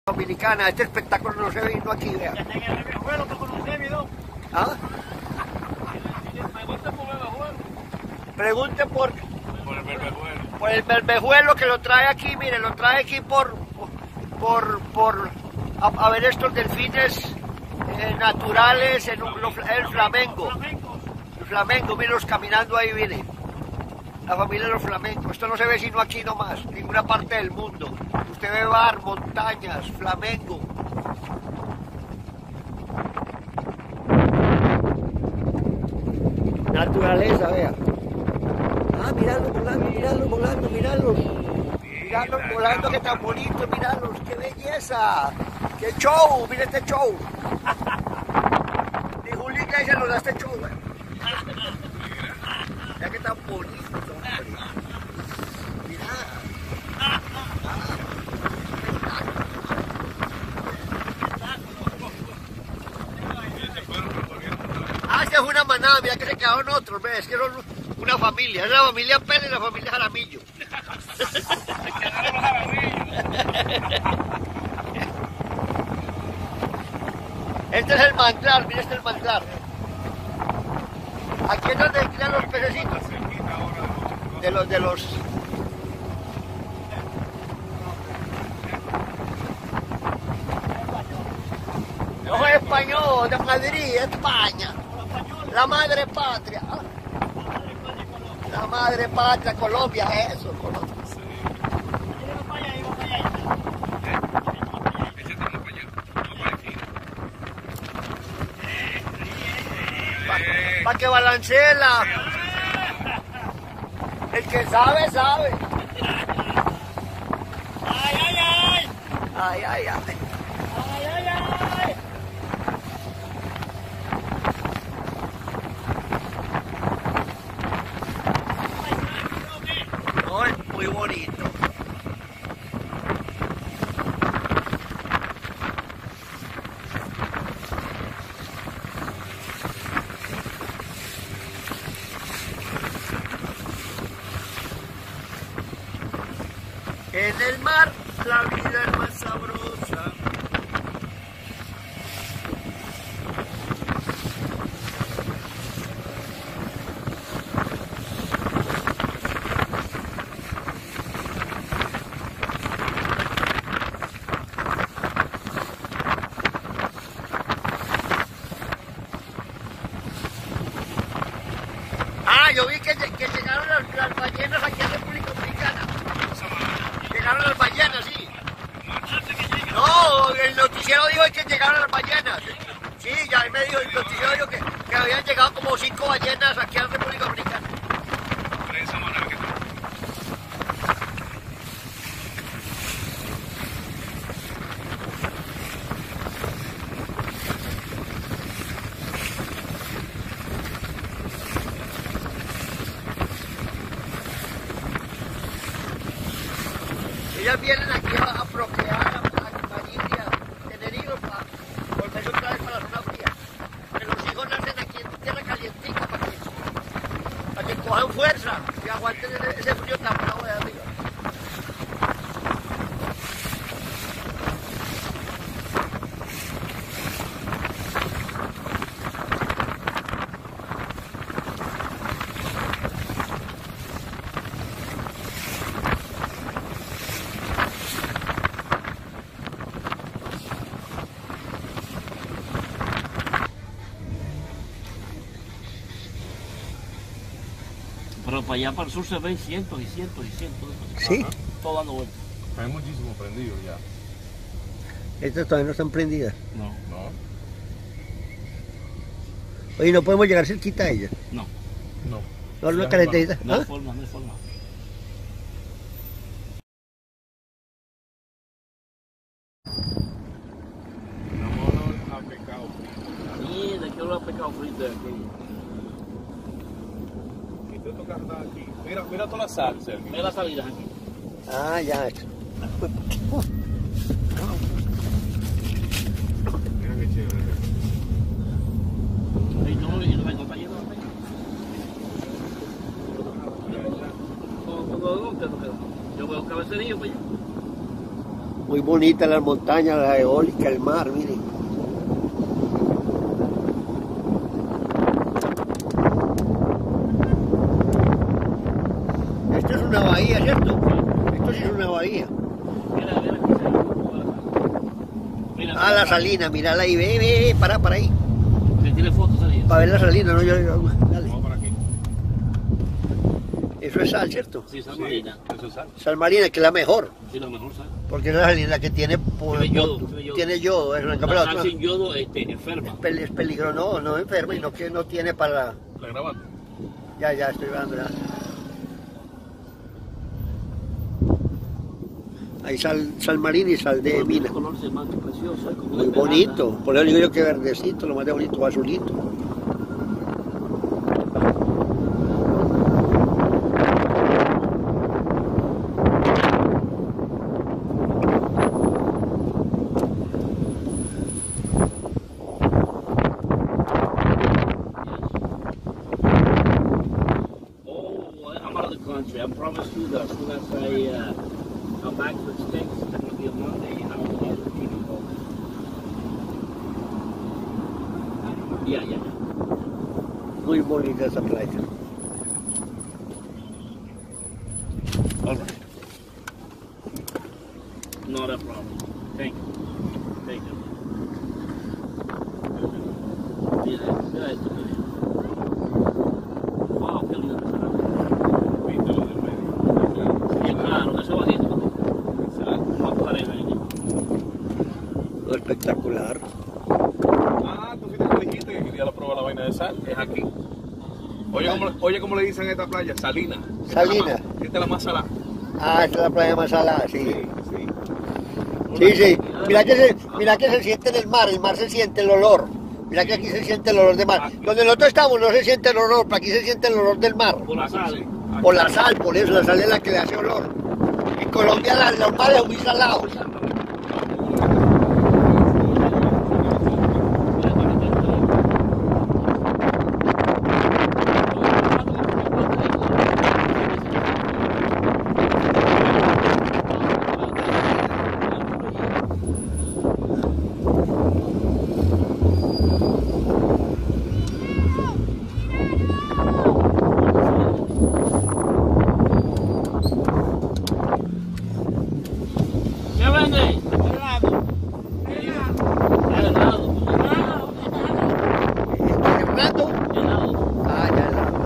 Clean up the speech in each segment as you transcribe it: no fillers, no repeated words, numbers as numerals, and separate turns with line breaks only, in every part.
Dominicana, este espectáculo no se ve vino aquí, vea. ¿Ah? Pregunte por el bermejuelo que lo trae aquí, mire, lo trae aquí por a ver estos delfines naturales en el flamenco. El flamenco, mírenlos caminando ahí, viene. La familia de los flamencos. Esto no se ve sino aquí nomás, en ninguna parte del mundo. Usted ve bar, montañas, flamenco. Naturaleza, vea. Ah, miradlos volando, miradlos volando, miradlos. Miradlos volando, que tan bonito, miradlos, qué belleza. Qué show, mira este show. Ni Julio Iglesias nos da este show, vea. Mira que tan bonito, hombre. Mira. Ah, esta es una manada, mira que se quedaron otros, ¿ves? Es que son una familia, es la familia Pérez y la familia Jaramillo. Este es el manglar, mira este es el manglar. Aquí es donde crían los pececitos. De los... No es español, de Madrid, España. La madre patria. La madre patria, Colombia, eso, Colombia. Para que balancee la... El que sabe, sabe.
¡Ay, ay, ay!
Ay, ay, ay.
¡Ay, ay, ay!
No, es muy bonito. En el mar la vida es más sabrosa. Ah, yo vi que llegaron las ballenas aquí a República Dominicana. Llegaron las ballenas, sí. No, el noticiero dijo que llegaron las ballenas. Sí, ya me dijo el noticiero dijo que habían llegado como 5 ballenas aquí a República Dominicana. Ellas vienen aquí a procrear a Madrid y a Tenerife para volver otra vez para la zona fría. Que los hijos nacen aquí en tierra calientica para que cojan fuerza y aguanten ese frío tan bravo de arriba.
Pero para allá para el sur se ven cientos y cientos y cientos.
Sí.
Ajá, todo dando vueltas.
Hay muchísimos prendidos ya.
Estas todavía no están prendidas.
No,
No,
Oye, no podemos llegar cerquita a ellas.
no,
no.
No, no,
Ya,
calentadita.
no hay
¿Ah?
forma, no hay forma.
Vámonos a pescado frito.
Mira, que lo ha pescado frito de aquí.
Y tú tocas andar aquí. Mira toda la sal, Sergio.
Mira las salidas aquí.
Ah, ya.
Mira qué chévere.
Y no, y no me está lleno de peña. ¿Dónde nos quedamos? Yo veo cabecerillo para allá.
Muy bonitas las montañas, la eólica, el mar, miren. Esto es una bahía, ¿cierto? Esto sí es una bahía. Ah, la salina, mirala ahí, ve, para ahí.
¿Le tiene fotos ahí?
Para ver la salina, no, dale.
Vamos para aquí.
Eso es sal, ¿cierto?
Sí, sal marina.
Eso es sal.
Sal marina, que es la mejor.
Sí, la mejor sal.
Porque es la salina que tiene, tiene yodo. Eso, en cambio,
La
la
sal
otra
sin yodo enferma.
es peligro, no enferma, y no que no tiene para...
¿La grabaste?
Ya, estoy grabando ya. Hay sal marina y sal de mina.
El color se mancha precioso.
Muy bonito. Por eso digo yo que verdecito, lo más de bonito, azulito.
I promise you that as soon as I come back to the States, it's going to be a Monday, I will keep you going. Yeah.
Muy bonita esa playa.
All right. Not a problem. Thank you. Mira esto, mira. Wow, qué lindo que será. Bien claro, ese bajito. Una pareja ahí.
Espectacular.
Ah, tú fuiste que dijiste que quería probar la vaina de sal. Es aquí. Oye, ¿cómo le dicen a esta playa? Salina.
Salina.
Esta es la más salada.
Ah, esta es la playa más salada, sí.
Sí.
Sí. Mira que se siente en el mar se siente el olor. Mira que aquí se siente el olor del mar. Donde nosotros estamos no se siente el olor, pero aquí se siente el olor del mar.
Por la sal.
Por la sal, por eso la sal es la que le hace olor. En Colombia los mares son muy salados.
¿Qué vende? Helado.
¿Helado?
Helado.
Ah, ya helado.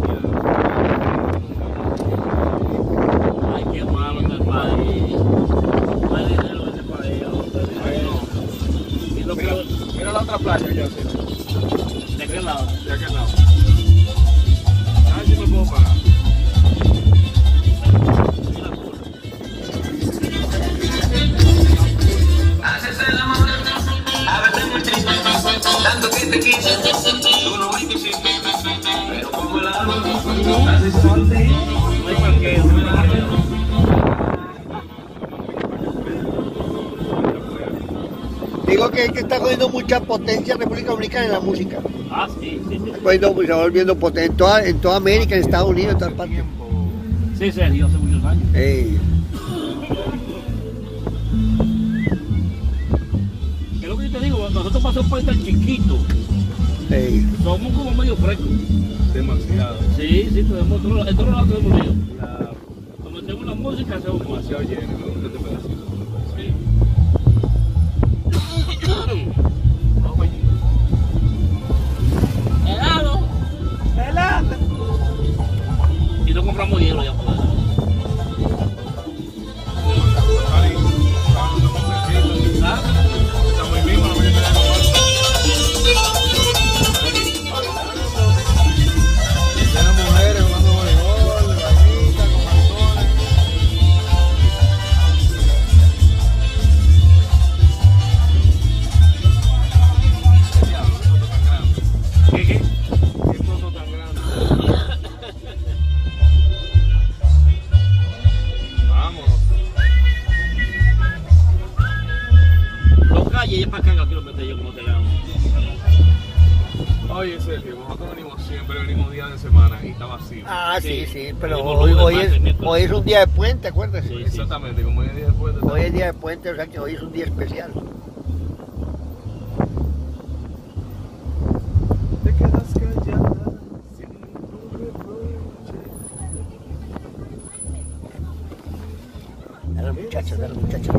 Ay, qué malo este país. No hay dinero en este país. Y lo peor,
Mira la otra playa, ya sé.
¿de qué lado?
¿De aquel lado? A ver si me puedo parar.
Mira, pues.
Haces el amor, a veces muy triste, tanto que te quise, tú no me quisiste, pero como el amor, haces por ti.
No hay parqueo, no hay parqueo.
Digo que está cogiendo mucha potencia República Dominicana en la música.
Ah, sí.
Se va volviendo potente en toda América, en Estados Unidos, en todas partes.
Sí, serio, hace muchos años.
Ey.
¿Qué es lo que yo te digo? Nosotros pasamos un país tan chiquito.
Ey.
Somos como medio frescos.
Demasiado.
Sí, tenemos en todos lados tenemos lío. Cuando tenemos la música, hacemos más.
Demasiado lleno, ¿no? Este pedacito.
Sí. Helado. Y no compramos hielo ya afuera.
Ahí,
¿Sabes?
estamos ahí mismo, no me Llenas de mujeres jugando voleibol, de vainita, con maricones. Oye, Sergio, nosotros venimos día de semana y está vacío.
Ah, sí, pero
Venimos
hoy,
lunes,
hoy
martes,
es,
miércoles.
hoy es un día de puente, acuérdese.
Sí.
Exactamente, como hoy es día de puente.
Hoy es día de puente, o sea que hoy es un día especial.
Te quedas callada sin un reproche.
A los muchachos, a los muchachos.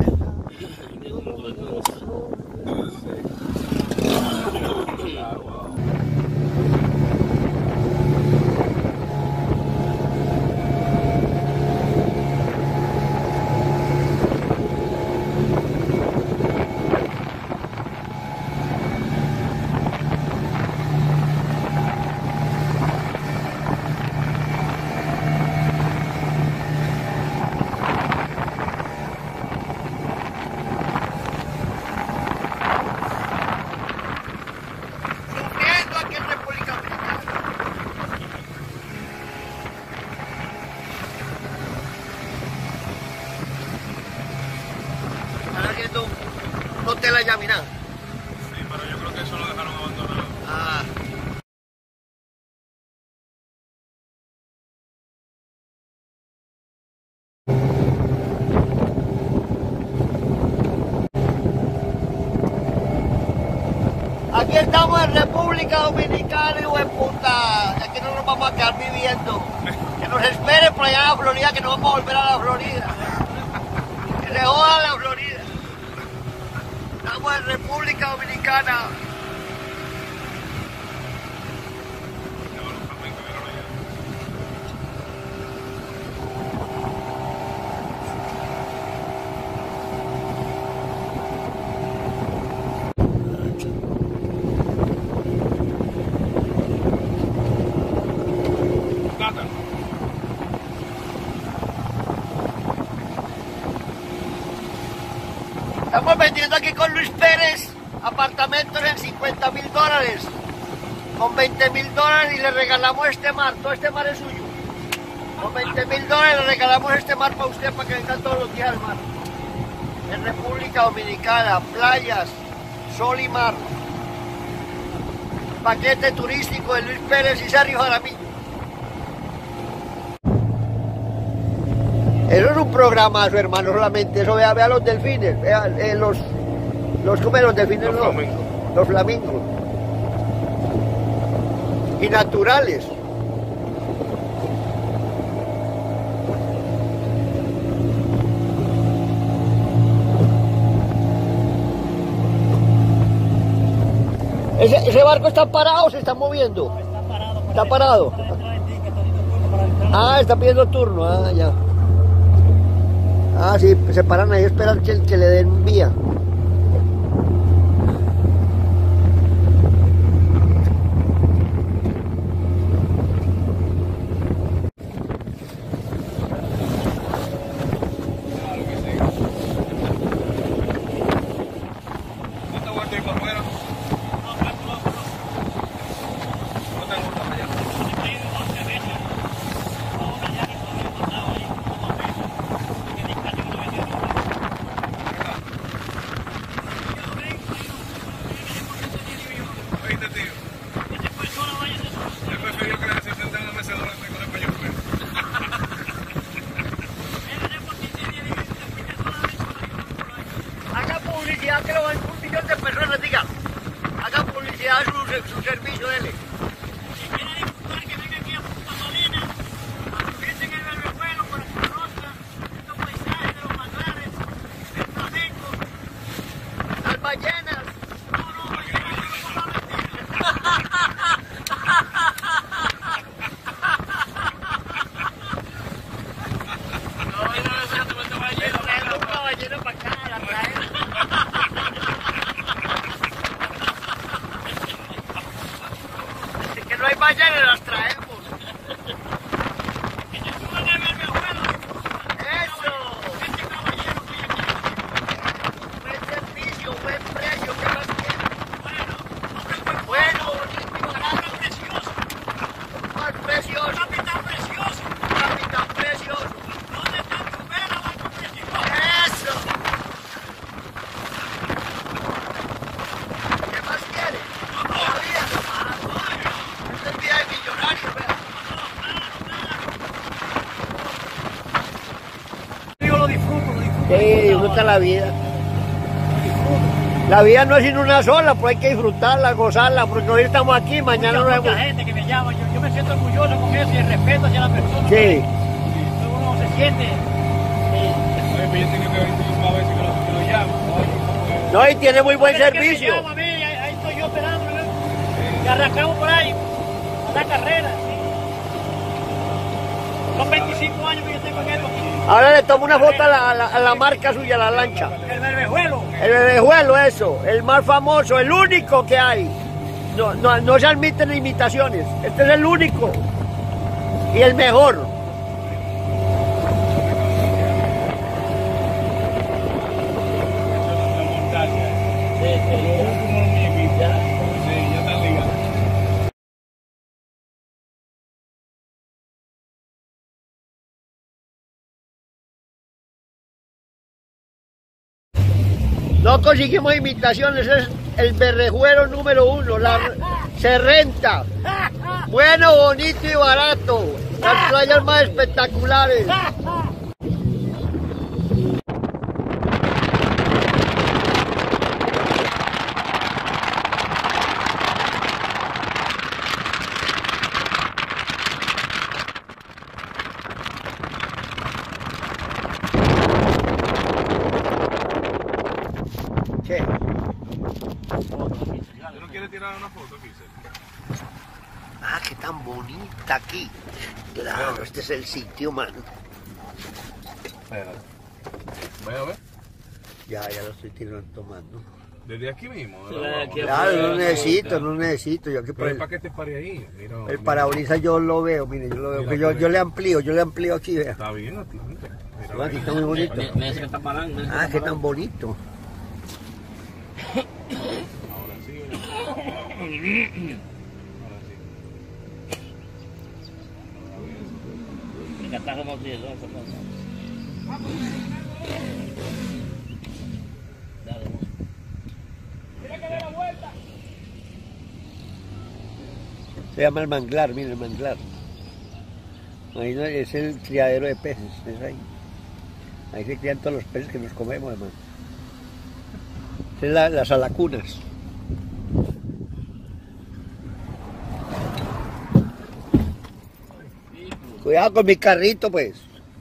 Ah, wow.
Sufriendo aquí en República Dominicana. Están haciendo un hotel allá, mirá.
Sí, pero yo creo que eso lo dejaron abandonado.
Ah. Aquí estamos en República Dominicana, hijo de puta. Aquí no nos vamos a quedar viviendo. Que nos espere por allá en la Florida, que no vamos a volver a la Florida. Que se joda la Florida. Estamos en República Dominicana.
Plátano.
Estamos vendiendo aquí con Luis Pérez apartamentos en $50,000. Con $20,000 y le regalamos este mar. Todo este mar es suyo. Con $20,000 le regalamos este mar para usted, para que venga todos los días al mar. En República Dominicana, playas, sol y mar. Paquete turístico de Luis Pérez y Sergio Jaramillo. Eso es un programazo, hermano, solamente eso. Vea los delfines, vea ¿cómo es los delfines?
Los
No,
flamingos.
los flamingos. Y naturales. ¿Ese barco está parado o se está moviendo? Está parado. Ah, está pidiendo turno, ah, ya. Ah, sí, se paran ahí a esperar que le den vía.
Claro que sí. ¿No te vuelto a ir para afuera? No te gusta allá. Oíste, tío. Él prefirió quedarse sentado en la mecedora antes con el paño fuera.
Haga publicidad que lo ven 1 millón de personas, diga. Haga publicidad su servicio, dele. Las ballenas. Traemos una ballena para acá, la traemos. Es que no hay ballenas, las traemos. Eso. Buen servicio, buen precio, ¿qué más quiere? Bueno, más precioso. Capitán precioso. Eso. ¿Qué más quiere? Todavía. disfruta la vida. La vida no es sino una sola, pues hay que disfrutarla, gozarla, porque hoy estamos aquí, mañana no vemos.
Mucha gente que me llama, yo me siento orgulloso con eso y el respeto hacia la persona.
Sí.
Uno se siente.
Yo tengo que ver una vez que lo llamo.
No, y tiene muy buen
Pero es que me
servicio.
llama a mí, ahí estoy yo esperando, ¿no? Y arrancamos por ahí, a la carrera. ¿Sí? Son 25 años que yo tengo en esto aquí.
Ahora le tomo una foto a la marca suya, a la lancha.
El berbejuelo.
El bebejuelo, eso, el más famoso, el único que hay. No se admiten imitaciones. Este es el único. Y el mejor. No conseguimos imitaciones, es el berrejuero número 1, se renta. Bueno, bonito y barato. Las playas más espectaculares. ¿Qué?
¿Tú no quieres tirar una foto aquí, Sergio?
Ah, qué tan bonita aquí. Claro, este es el sitio, mano.
Espérate. Voy a ver.
Ya lo estoy tomando.
Desde aquí mismo.
Sí,
¿no?
aquí
Claro,
afuera,
no necesito. Yo aquí por
Pero
el,
¿para qué te paré ahí? Mira,
el parabrisas yo lo veo, mire, yo lo veo.
Mira,
Que yo le amplío aquí, vea.
Está bien, Atlante. Mira,
No, aquí está muy bonito.
Me dice que está parando.
Ah, qué tan bonito.
ahora sí. Ahora sí.
Que está como 10, ¿no? Dale,
Se llama el manglar, mire el manglar. Ahí no, es el criadero de peces, es ahí. Ahí se crían todos los peces que nos comemos, hermano. Es las alacunas. Cuidado con mi carrito, pues.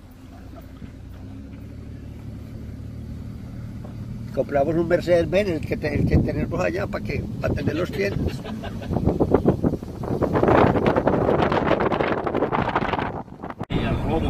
Compramos un Mercedes-Benz, el que tenemos allá, para tener los clientes.
y al fondo.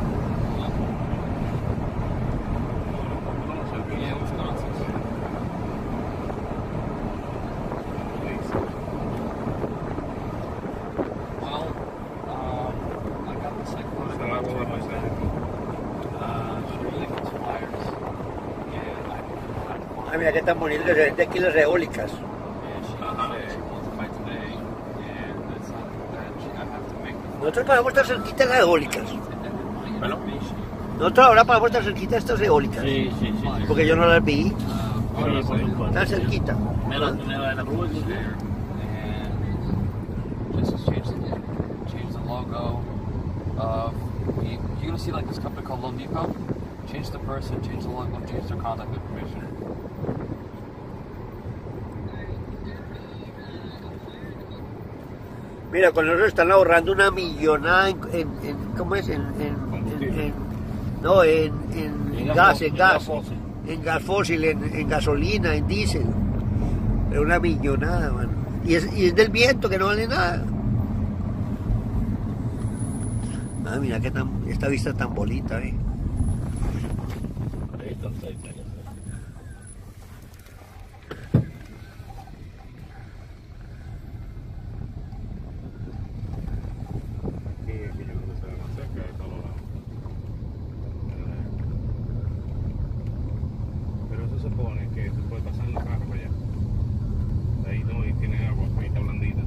Ah, mira qué tan bonito se ven de aquí las eólicas. Nosotros podemos estar cerquita de las eólicas.
Bueno,
Nosotros ahora podemos estar cerquita de estas eólicas.
Sí, sí, sí.
Porque yo no las vi.
Sí, por supuesto.
Están cerquita.
Me la de la rúa.
Just change the logo of you're gonna see like this company called Loan Depot. Change the person, change the logo, change their contact information.
Mira, con nosotros están ahorrando una millonada ¿cómo es? En gas, en gas fósil, en gasolina, en diésel. Pero una millonada, mano. Y es del viento, que no vale nada. Ah, mira esta vista tan bonita,
Ahí está, ahí está.
y aquí yo creo que se ve más cerca de todos lados. Pero eso se pone que tú puedes pasar los carros para allá. De ahí no, y tiene agua, ahí está blandita.